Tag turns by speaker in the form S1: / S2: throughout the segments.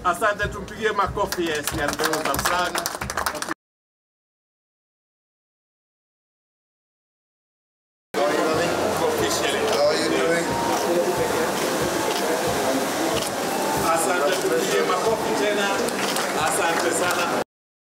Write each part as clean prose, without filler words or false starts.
S1: Asante, tumpigie makofi. Yes, and there was a flag. Asante, tumpigie makofi tena. Asante sana.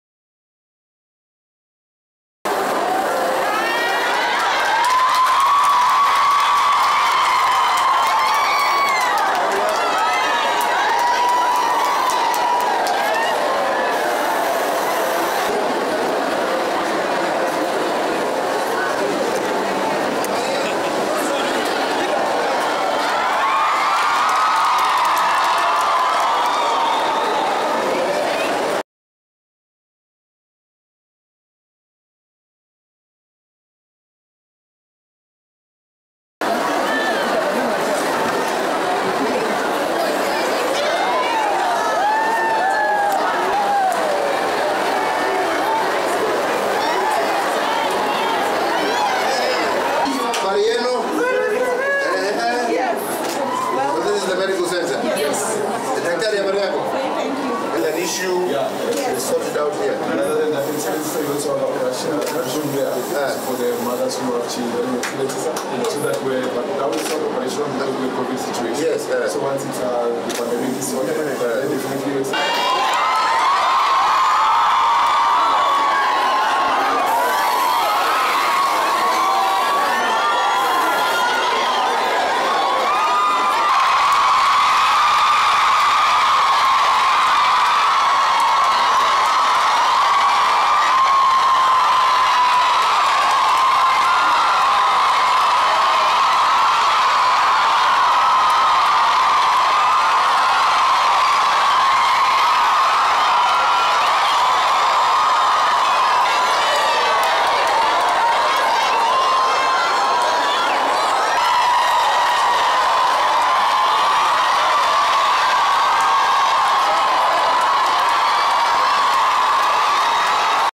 S2: For the mothers who have children, so that way, but that was sort of operation that we COVID situation. Yes, so once it's the pandemic is over,